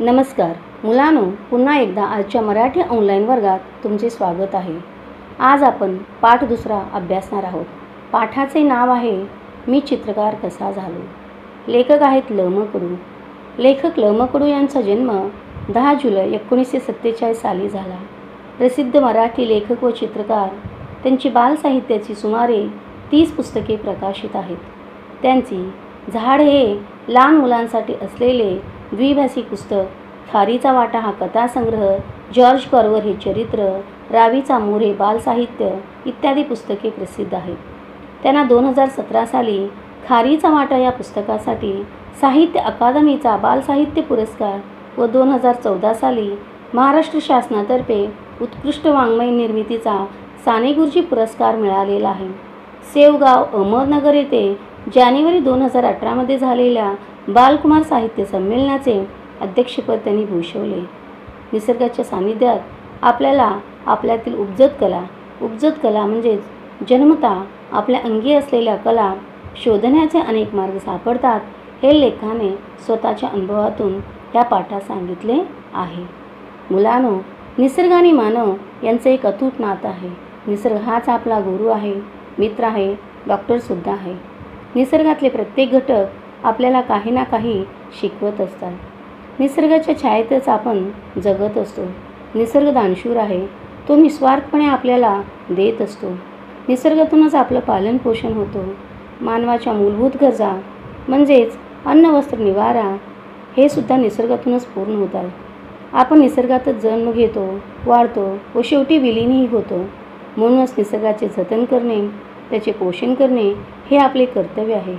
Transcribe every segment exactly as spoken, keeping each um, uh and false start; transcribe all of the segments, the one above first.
नमस्कार मुलांनो, पुन्हा एकदा आजच्या मराठी ऑनलाईन वर्गात तुमचे स्वागत आहे। आज आपण पाठ दुसरा अभ्यासणार आहोत। पाठाचे नाव आहे मी चित्रकार कसा झालो। लेखक आहेत ल म कडू। लेखक ल म कडू यांचा जन्म दहा जुलै एकोणीसशे सत्तेचाळीस साली झाला। प्रसिद्ध मराठी लेखक व चित्रकार। त्यांची बालसाहित्याची सुमारे तीस पुस्तके प्रकाशित आहेत। त्यांची झाड हे लहान मुलांसाठी असलेले द्विभाषिक पुस्तक, खारीचा वाटा हा कथासंग्रह, जॉर्ज कॉर्वर हे चरित्र, रावीचा मोर हे बालसाहित्य इत्यादी पुस्तके प्रसिद्ध आहेत। त्यांना दोन हजार सतरा साली खारीचा वाटा या पुस्तकासाठी साहित्य अकादमीचा बालसाहित्य पुरस्कार व दोन हजार चौदा साली महाराष्ट्र शासनातर्फे उत्कृष्ट वाङ्मय निर्मितीचा साने गुरुजी पुरस्कार मिळालेला आहे। सेवगाव अहमदनगर येथे जानेवारी दोन हजार अठरामध्ये झालेल्या बालकुमार साहित्य संमेलनाचे अध्यक्षपद त्यांनी भूषवले। निसर्गाच्या सानिध्यात आपल्याला आपल्यातील उपजत कला उपजत कला म्हणजेच जन्मता आपल्या अंगी असलेल्या कला शोधण्याचे अनेक मार्ग सापडतात, हे लेखाने स्वतःच्या अनुभवातून या पाठात सांगितले आहे। मुलांनो, निसर्ग आणि मानव यांचे एक अतूट नातं आहे। निसर्ग हाच आपला गुरु आहे, मित्र आहे, डॉक्टरसुद्धा आहे। निसर्गातले प्रत्येक घटक आपल्याला काही ना काही शिकवत असतात। निसर्गाच्या छायेतच आपण जगत असतो। निसर्ग दानशूर आहे, तो निस्वार्थपणे आपल्याला देत असतो। निसर्गातूनच आपलं पालन पोषण होतं। मानवाच्या मूलभूत गरजा म्हणजेच अन्न वस्त्र निवारा हे सुद्धा निसर्गातूनच पूर्ण होतात। आपण निसर्गातच जन्म घेतो, वाढतो व शेवटी विलीनही होतो। म्हणूनच निसर्गाचे जतन करणे, त्याचे पोषण करणे हे आपले कर्तव्य आहे।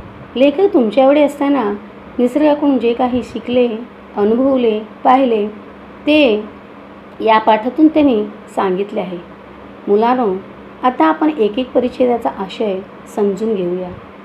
लेखक तुमच्याकडे असताना निसर्गाकडून जे काही शिकले, अनुभवले, पाहिले ते या पाठातून त्यांनी सांगितले आहे। मुलांनो, आता आपण एक एक परिच्छेदाचा आशय समजून घेऊया।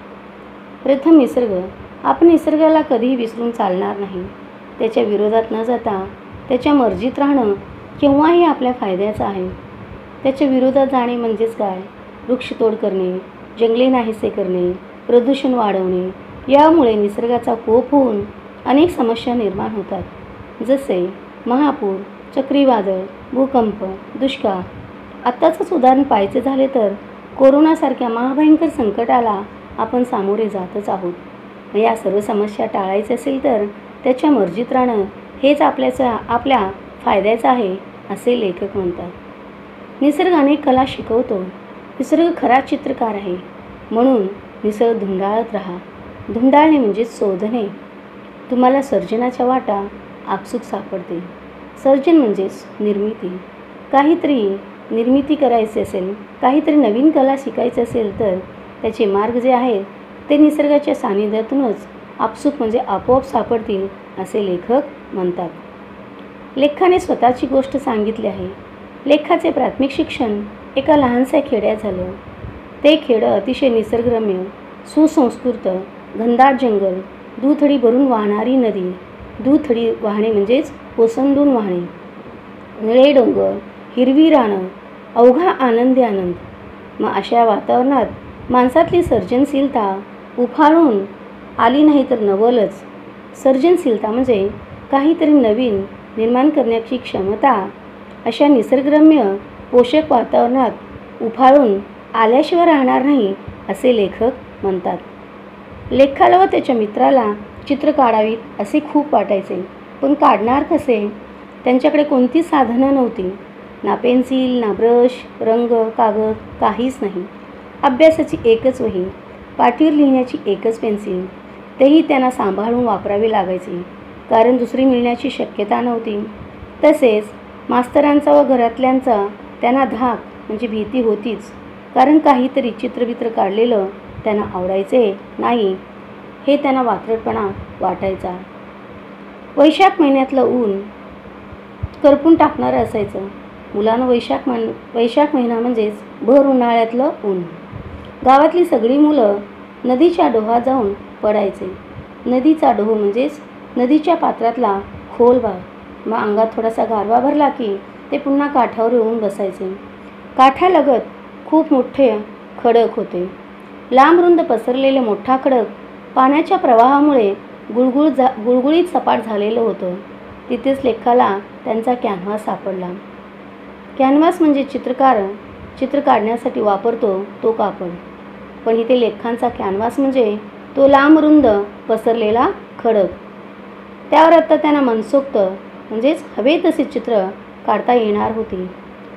प्रथम निसर्ग। आपण निसर्गाला कधीही विसरून चालणार नाही। त्याच्या विरोधात न जाता त्याच्या मर्जीत राहणं केव्हाही आपल्या फायद्याचं आहे। त्याच्या विरोधात जाणे म्हणजेच काय? वृक्षतोड करणे, जंगले नाहीसे करणे, प्रदूषण वाढवणे, यामुळे निसर्गाचा कोप होऊन अनेक समस्या निर्माण होतात, जसे महापूर, चक्रीवादळ, भूकंप, दुष्काळ। आत्ताचंच उदाहरण पाहायचे झाले तर कोरोनासारख्या महाभयंकर संकटाला आपण सामोरे जातच आहोत। या सर्व समस्या टाळायचे असेल तर त्याच्या मर्जीत राहणं हेच आपल्याचा आपल्या फायद्याचं आहे, असे लेखक म्हणतात। निसर्ग अनेक कला शिकवतो। निसर्ग खरा चित्रकार आहे, म्हणून निसर्ग धुंडाळत राहा। धुंडाळणे म्हणजे शोधणे। तुम्हाला सर्जनाच्या वाटा आपसूक सापडतील। सर्जन म्हणजेच निर्मिती। काहीतरी निर्मिती करायची असेल, काहीतरी नवीन कला शिकायची असेल तर त्याचे मार्ग जे आहेत ते निसर्गाच्या सानिध्यातूनच आपसूक म्हणजे आपोआप सापडतील, असे लेखक म्हणतात। लेखाने स्वतःची गोष्ट सांगितली आहे। लेखाचे प्राथमिक शिक्षण एका लहानशा खेड्यात झालं। ते खेडं अतिशय निसर्गरम्य, सुसंस्कृत, घनदाट जंगल, दुथडी भरून वाहणारी नदी, दुथडी वाहणे म्हणजेच ओसंडून वाहणे, निळे डोंगर, हिरवी रानं, अवघा आनंदी आनंद। मग अशा वातावरणात माणसातली सर्जनशीलता उफाळून आली नाही तर नवलच। सर्जनशीलता म्हणजे काहीतरी नवीन निर्माण करण्याची क्षमता अशा निसर्गरम्य पोषक वातावरणात उफाळून आल्याशिवाय राहणार नाही, असे लेखक म्हणतात। लेखाला व त्याच्या मित्राला चित्र काढावीत असे खूप वाटायचे, पण काढणार कसे? त्यांच्याकडे कोणतीच साधनं नव्हती, ना पेन्सिल, ना ब्रश, रंग, कागद, काहीच नाही। अभ्यासाची एकच वही, पाटीवर लिहिण्याची एकच पेन्सिल, तेही त्यांना सांभाळून वापरावे लागायचे, कारण दुसरी मिळण्याची शक्यता नव्हती। तसेच मास्तरांचा व घरातल्यांचा त्यांना धाक म्हणजे भीती होतीच, कारण काहीतरी चित्रबित्र काढलेलं त्यांना आवडायचे नाही, हे त्यांना वात्रटपणा वाटायचा। वैशाख महिन्यातलं ऊन करपून टाकणारं असायचं। मुलांना वैशाख महिना वैशाख महिना म्हणजेच भर उन्हाळ्यातलं ऊन। गावातली सगळी मुलं नदीच्या डोहात जाऊन पडायचे। नदीचा डोह म्हणजेच नदीच्या पात्रातला खोल भाग। मग अंगात थोडासा गारवा भरला की ते पुन्हा काठावर येऊन बसायचे। काठालगत खूप मोठे खडक होते। लांब रुंद पसरलेले मोठा खडक पाण्याच्या प्रवाहामुळे गुळगुळ जा गुळगुळीत सपाट झालेलं होतं। तिथेच लेखाला त्यांचा कॅनव्हास सापडला. कॅनव्हास म्हणजे चित्रकार चित्र काढण्यासाठी वापरतो तो कापड, पण इथे लेखांचा कॅनव्हास म्हणजे तो लांब रुंद पसरलेला खडक. त्यावर आता त्यांना मनसोक्त म्हणजेच हवे तसे चित्र काढता येणार होते.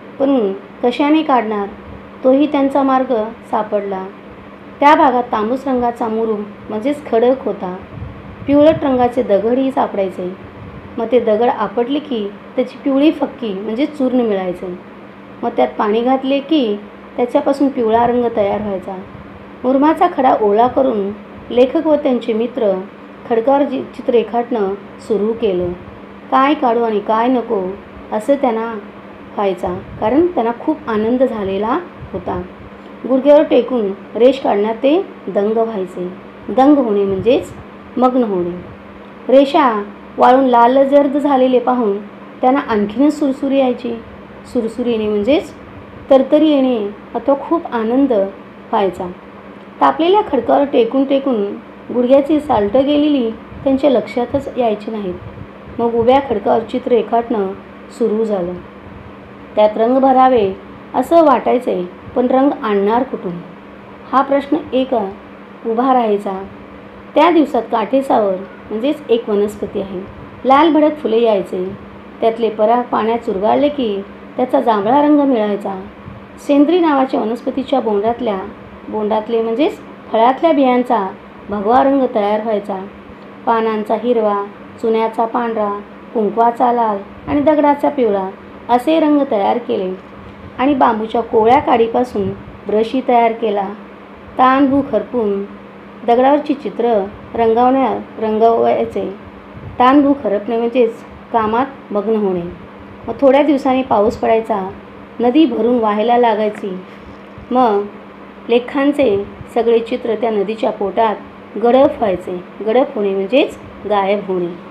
पण कशाने काढणार तोही त्यांचा मार्ग सापडला. त्या भागात तांबूस रंगाचा मुरुम म्हणजेच खडक होता. पिवळट रंगाचे दगडही सापडायचे. मग ते दगड आपटले की त्याची पिवळी फक्की म्हणजे चूर्ण मिळायचे. मग त्यात पाणी घातले की त्याच्यापासून पिवळा रंग तयार व्हायचा. मुरुमाचा खडा ओला करून लेखक व त्यांचे मित्र खडकावर जी चित्र रेखाटणं सुरू केलं. काय काढू आणि काय नको असं त्यांना व्हायचा, कारण त्यांना खूप आनंद झालेला होता. गुडघ्यावर टेकून रेष काढण्यात ते दंग व्हायचे. दंग होणे म्हणजेच मग्न होणे. रेषा वाळून लाल जर्द झालेले पाहून त्यांना आणखीनच सुरसुरी यायची. सुरसुरी येणे म्हणजेच तरतरी येणे अथवा खूप आनंद व्हायचा. तापलेल्या खडकावर टेकून टेकून गुडघ्याची सालटं गेलेली त्यांच्या लक्षातच यायची नाहीत. मग उभ्या खडकावर चित्र रेखाटणं सुरू झालं. त्यात रंग भरावे असं वाटायचे, पण रंग आणणार कुठून हा प्रश्न एक उभा राहायचा. त्या दिवसात काठेसावर म्हणजेच एक वनस्पती आहे. लाल भडक फुले यायचे. त्यातले पराग पाण्यात चुरगाळले की त्याचा जांभळा रंग मिळायचा. सेंद्री नावाच्या वनस्पतीच्या बोंडातल्या बोंडातले म्हणजेच फळातल्या बियांचा भगवा रंग तयार व्हायचा. पानांचा हिरवा, चुन्याचा पांढरा, कुंकवाचा लाल आणि दगडाचा पिवळा असे रंग तयार केले. आणि बांबूच्या कोवळ्या काडीपासून ब्रशही तयार केला. तानभू खरपून दगडावरची चित्र रंगवण्या रंगवायचे. तानभू खरपणे म्हणजेच कामात मग्न होणे. मग थोड्या दिवसांनी पाऊस पडायचा. नदी भरून वाहायला लागायची. मग लेखांचे सगळे चित्र त्या नदीच्या पोटात गडप व्हायचे. गडप होणे म्हणजेच गायब होणे.